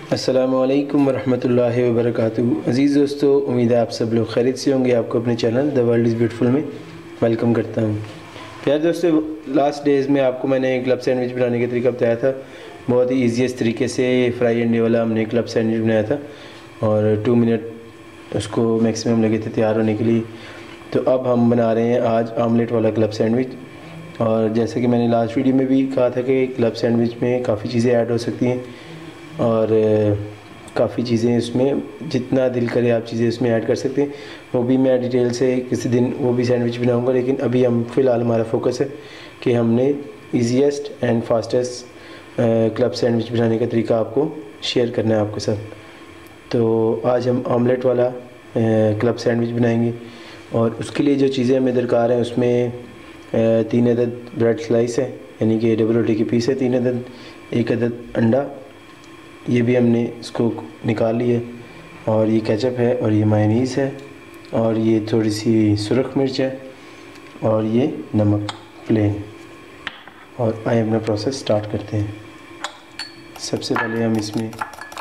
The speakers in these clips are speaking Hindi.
अस्सलामुअलैकुम वरहमतुल्लाहि वबरकातुहू। अज़ीज़ दोस्तों, उम्मीद है आप सब लोग खैरियत से होंगे। आपको अपने channel the world is beautiful में वेलकम करता हूँ। प्यारे दोस्तों, लास्ट डेज़ में आपको मैंने क्लब सैंडविच बनाने का तरीका बताया था। बहुत ही ईजीएस्ट तरीके से फ्राई अंडे वाला हमने क्लब सैंडविच बनाया था और 2 मिनट उसको मैक्सिमम लगे थे तैयार होने के लिए। तो अब हम बना रहे हैं आज आमलेट वाला क्लब सैंडविच। और जैसे कि मैंने लास्ट वीडियो में भी कहा था कि क्लब सैंडविच में काफ़ी चीज़ें ऐड हो सकती हैं और काफ़ी चीज़ें उसमें जितना दिल करे आप चीज़ें उसमें ऐड कर सकते हैं। वो भी मैं डिटेल से किसी दिन वो भी सैंडविच बनाऊंगा, लेकिन अभी हम फ़िलहाल हमारा फोकस है कि हमने easiest and fastest club sandwich बनाने का तरीका आपको शेयर करना है आपके साथ। तो आज हम ऑमलेट वाला क्लब सैंडविच बनाएंगे और उसके लिए जो चीज़ें हमें दरकार हैं उसमें 3 अदद ब्रेड स्लाइस है, यानी कि डबल रोटी के पीस है 3 अदद, 1 अदद अंडा, ये भी हमने इसको निकाल लिया, और ये केचप है और ये मायोनीज़ है और ये थोड़ी सी सुरख मिर्च है और ये नमक प्लेन। और आइए अपना प्रोसेस स्टार्ट करते हैं। सबसे पहले हम इसमें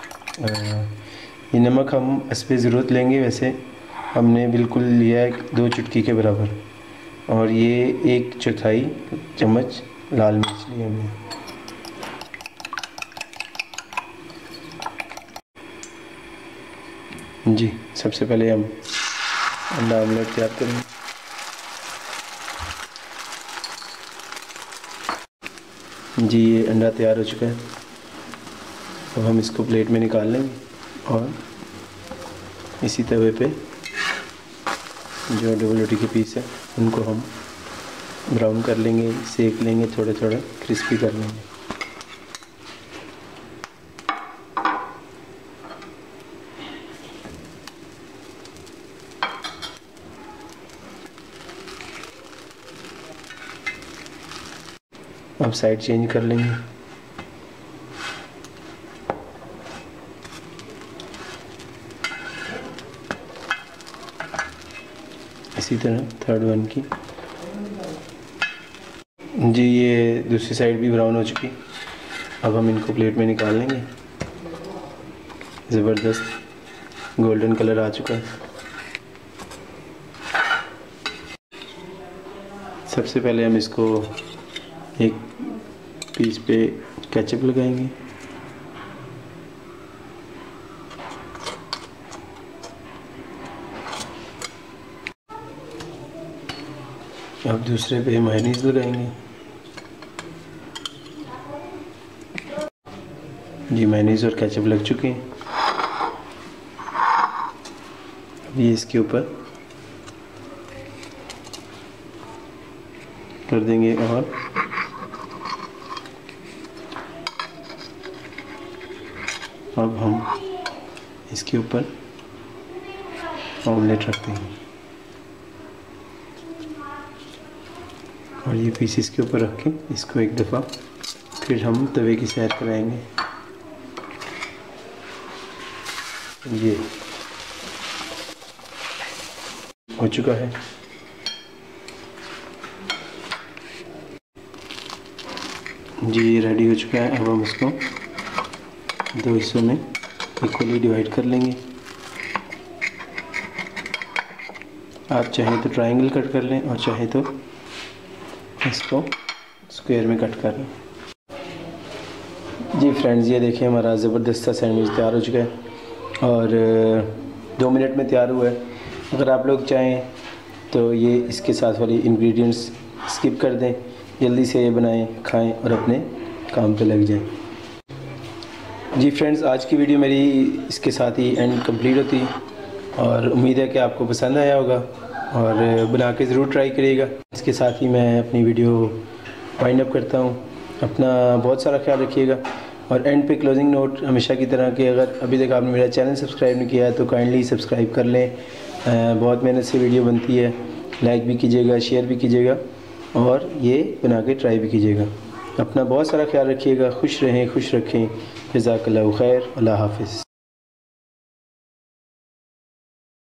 ये नमक हम इस पर ज़रूरत लेंगे, वैसे हमने बिल्कुल लिया है 2 चुटकी के बराबर, और ये 1/4 चम्मच लाल मिर्च ली हमने। जी, सबसे पहले हम अंडा ऑमलेट तैयार करेंगे। जी, ये अंडा तैयार हो चुका है। अब हम इसको प्लेट में निकाल लेंगे और इसी तवे पे जो डबल रोटी के पीस है उनको हम ब्राउन कर लेंगे, सेक लेंगे, थोड़ा थोड़ा क्रिस्पी कर लेंगे। अब साइड चेंज कर लेंगे। इसी तरह थर्ड वन की। जी, ये दूसरी साइड भी ब्राउन हो चुकी। अब हम इनको प्लेट में निकाल लेंगे। ज़बरदस्त गोल्डन कलर आ चुका है। सबसे पहले हम इसको एक पीस पे केचप लगाएंगे। अब दूसरे पे मायोनीज़ लगाएंगे। जी, मायोनीज़ और केचप लग चुके हैं। अब ये इसके ऊपर कर देंगे और अब हम इसके ऊपर ऑमलेट रख देंगे और ये पीस इसके ऊपर रख के इसको एक दफ़ा फिर हम तवे की सैर कराएंगे। ये हो चुका है। जी, ये रेडी हो चुका है। अब हम इसको 2 हिस्सों में इक्वली डिवाइड कर लेंगे। आप चाहें तो ट्रायंगल कट कर लें और चाहे तो इसको स्क्वायर में कट कर लें। जी फ्रेंड्स, ये देखिए हमारा ज़बरदस्त सा सैंडविच तैयार हो चुका है और 2 मिनट में तैयार हुआ है। अगर आप लोग चाहें तो ये इसके साथ वाली इंग्रेडिएंट्स स्किप कर दें, जल्दी से ये बनाएं, खाएं और अपने काम पे लग जाएं। जी फ्रेंड्स, आज की वीडियो मेरी इसके साथ ही एंड कंप्लीट होती है और उम्मीद है कि आपको पसंद आया होगा और बना के ज़रूर ट्राई करिएगा। इसके साथ ही मैं अपनी वीडियो वाइंड अप करता हूँ। अपना बहुत सारा ख्याल रखिएगा और एंड पे क्लोजिंग नोट हमेशा की तरह कि अगर अभी तक आपने मेरा चैनल सब्सक्राइब नहीं किया है तो काइंडली सब्सक्राइब कर लें। बहुत मेहनत से वीडियो बनती है। लाइक भी कीजिएगा, शेयर भी कीजिएगा और ये बना के ट्राई भी कीजिएगा। अपना बहुत सारा ख्याल रखिएगा। खुश रहें, खुश रखें। जज़ाकल्लाहु खैर। अल्लाह हाफ़िज़।